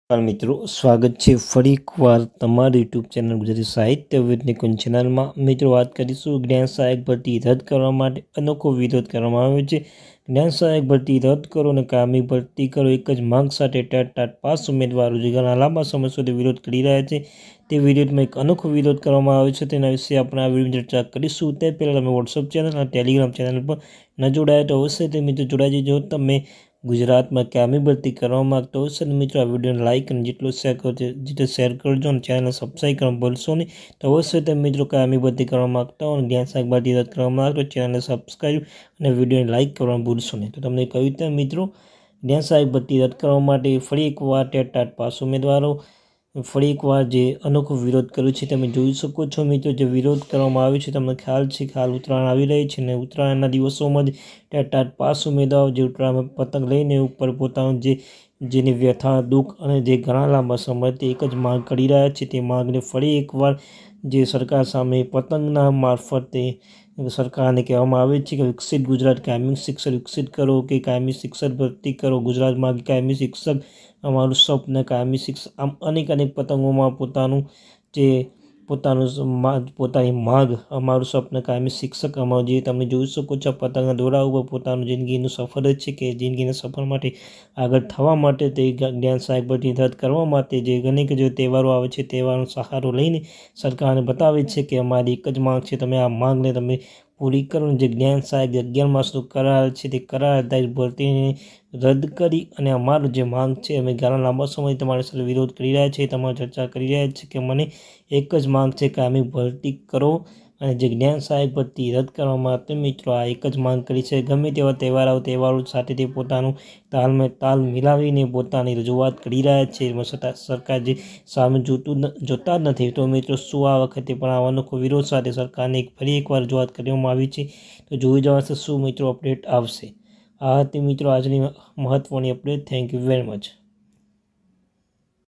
મિત્રો સ્વાગત છે ફરી એકવાર તમારી યુટ્યુબ ચેનલ ગુજરાતી સાહિત્ય વિદ નિકુંજ ચેનલમાં। મિત્રો વાત કરીશું જ્ઞાન સહાયક ભરતી રદ કરવા માટે અનોખો વિરોધ કરવામાં આવ્યો છે। જ્ઞાન સહાયક ભરતી રદ કરો અને કાયમી ભરતી કરો એક જ માંગ સાથે ટાટ પાસ ઉમેદવારો જે ઘણા લાંબા સમય સુધી વિરોધ કરી રહ્યા છે તે વિરોધમાં એક અનોખો વિરોધ કરવામાં આવ્યો છે। તેના વિશે આપણે આ વિડીયોમાં ચર્ચા કરીશું। તે પહેલાં તમે વોટ્સઅપ ચેનલ અને ટેલિગ્રામ ચેનલ પર ન જોડાયા તો અવશ્ય તે મિત્રો જોડાઈ જજો। તમે ગુજરાતમાં કાયમી ભરતી કરવા માંગતો હશે તો મિત્રો આ વિડીયોને લાઇક અને જેટલો શેર કરો જેટલો શેર કરજો અને ચેનલને સબસ્ક્રાઈબ કરવા ભૂલશો નહીં। તો અવશ્ય તમે મિત્રો કાયમી ભરતી કરવા માંગતા હો અને જ્ઞાન સહાયક ભરતી રદ કરવા માંગતો ચેનલને સબસ્ક્રાઈબ અને વિડીયોને લાઇક કરવા ભૂલશો નહીં। તો તમને કહ્યું તેમ મિત્રો જ્ઞાન સહાયક ભરતી રદ કરવા માટે ફરી એકવાર ટાટ પાસ ઉમેદવારો ફરી એકવાર જે અનોખો વિરોધ કર્યો છે તમે જોઈ શકો છો। મિત્રો જે વિરોધ કરવામાં આવ્યો છે તમને ખ્યાલ છે કે હાલ ઉત્તરાયણ આવી રહી છે અને ઉત્તરાયણના દિવસોમાં જ ટાટ પાસ ઉમેદવારો જે ઉત્તરાયણમાં પતંગ લઈને ઉપર પોતાનું જેની વ્યથા દુઃખ અને જે ઘણા લાંબા સમયથી એક જ માંગ કરી રહ્યા છે તે માંગને ફરી એકવાર જે સરકાર સામે પતંગના મારફતે સરકારને કહેવામાં આવે છે કે વિકસિત ગુજરાત કાયમી શિક્ષક વિકસિત કરો કે કાયમી શિક્ષક ભરતી કરો ગુજરાતમાં કાયમી શિક્ષક અમારું સ્વપ્ન કાયમી શિક્ષક આમ અનેક પતંગોમાં પોતાની માંગ અમારું સ્વપ્ન કાયમી શિક્ષક અમારું જે તમે જોઈ શકો છો પતંગના દોરા ઉપર પોતાનું જિંદગીનું સફર છે કે જિંદગીના સફર માટે આગળ થવા માટે તે જ્ઞાન સહાયક ભરતી રદ કરવા માટે જે અનેક જે તહેવારો આવે છે તહેવારનો સહારો લઈને સરકારને બતાવે છે કે અમારી એક જ માંગ છે તમે આ માંગને તમે પૂરી કરો। જે જ્ઞાન સહાયક 11 માસનો કરાર છે તે કરાર આધારિત ભરતીને રદ કરી અને અમારું જે માંગ છે અમે ઘણા લાંબા સમયથી તમારી સાથે વિરોધ કરી રહ્યા છીએ તમારી ચર્ચા કરી રહ્યા છીએ કે મને એક જ માંગ છે કે અમે ભરતી કરો અને જે જ્ઞાન સહાયક ભરતી રદ કરવા માટે મિત્રો આ એક જ માંગ કરી છે। ગમે તેવા તહેવારો સાથે તે પોતાનું તાલ મિલાવીને પોતાની રજૂઆત કરી રહ્યા છે છતાં સરકાર જે સામે જોતા જ નથી। તો મિત્રો શું આ વખતે પણ આ અનોખો વિરોધ સાથે સરકારને ફરી એકવાર રજૂઆત કરવામાં આવી છે તો જોઈ જવાશે શું મિત્રો અપડેટ આવશે। આ હતી મિત્રો આજની મહત્વની update. Thank you very much.